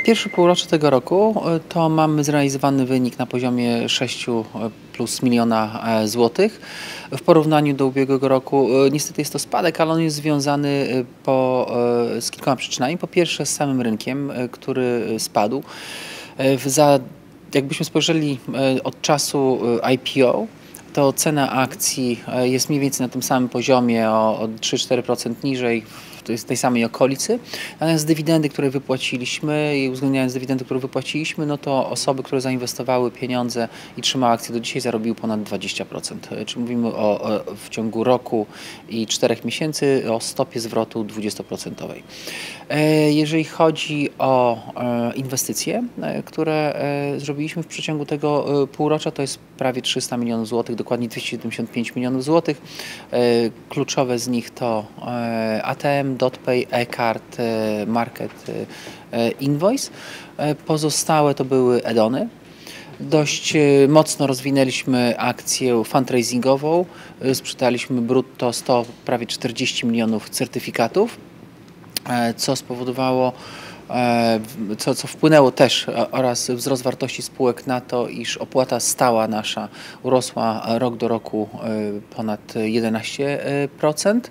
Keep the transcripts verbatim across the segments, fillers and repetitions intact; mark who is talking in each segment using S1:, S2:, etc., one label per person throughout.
S1: Pierwsze półrocze tego roku to mamy zrealizowany wynik na poziomie sześć plus miliona złotych. W porównaniu do ubiegłego roku niestety jest to spadek, ale on jest związany po, z kilkoma przyczynami. Po pierwsze z samym rynkiem, który spadł. Za, jakbyśmy spojrzeli od czasu I P O, to cena akcji jest mniej więcej na tym samym poziomie, o, o trzy cztery procent niżej, w tej samej okolicy. Natomiast dywidendy, które wypłaciliśmy i uwzględniając dywidendy, które wypłaciliśmy, no to osoby, które zainwestowały pieniądze i trzymały akcje do dzisiaj, zarobiły ponad dwadzieścia procent. Czyli mówimy o, o w ciągu roku i czterech miesięcy o stopie zwrotu dwudziestoprocentowej. Jeżeli chodzi o inwestycje, które zrobiliśmy w przeciągu tego półrocza, to jest prawie trzysta milionów złotych, dokładnie dwieście siedemdziesiąt pięć milionów złotych. Kluczowe z nich to A T M, DotPay, eCard, Market, Invoice. Pozostałe to były add-ony. Dość mocno rozwinęliśmy akcję fundraisingową. Sprzedaliśmy brutto sto, prawie czterdzieści milionów certyfikatów, co spowodowało, co, co wpłynęło też oraz wzrost wartości spółek na to, iż opłata stała nasza urosła rok do roku ponad jedenaście procent.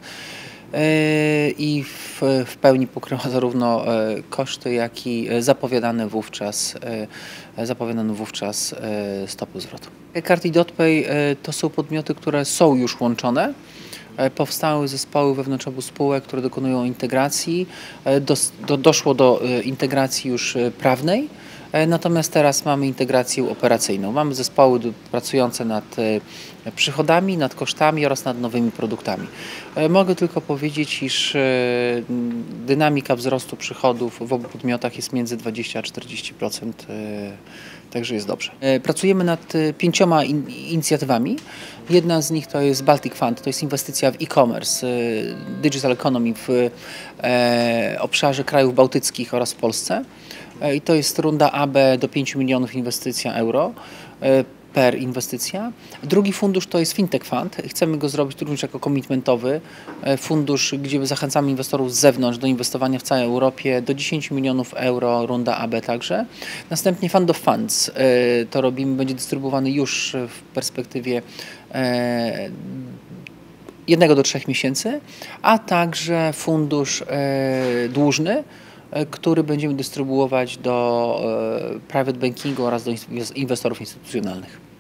S1: I w, w pełni pokryła zarówno koszty, jak i zapowiadane wówczas, zapowiadane wówczas stopy zwrotu. eCard i DotPay to są podmioty, które są już łączone. Powstały zespoły wewnątrz obu spółek, które dokonują integracji. Do, do, doszło do integracji już prawnej. Natomiast teraz mamy integrację operacyjną. Mamy zespoły pracujące nad przychodami, nad kosztami oraz nad nowymi produktami. Mogę tylko powiedzieć, iż dynamika wzrostu przychodów w obu podmiotach jest między dwadzieścia a czterdzieści procent, także jest dobrze. Pracujemy nad pięcioma in inicjatywami. Jedna z nich to jest Baltic Fund, to jest inwestycja w e-commerce, digital economy w obszarze krajów bałtyckich oraz w Polsce. I to jest runda A B do pięciu milionów inwestycja euro per inwestycja. Drugi fundusz to jest Fintech Fund. Chcemy go zrobić również jako komitmentowy fundusz, gdzie zachęcamy inwestorów z zewnątrz do inwestowania w całej Europie do dziesięciu milionów euro, runda A B także. Następnie Fund of Funds. To robimy, będzie dystrybuowany już w perspektywie jednego do trzech miesięcy, a także fundusz dłużny, który będziemy dystrybuować do private bankingu oraz do inwestorów instytucjonalnych.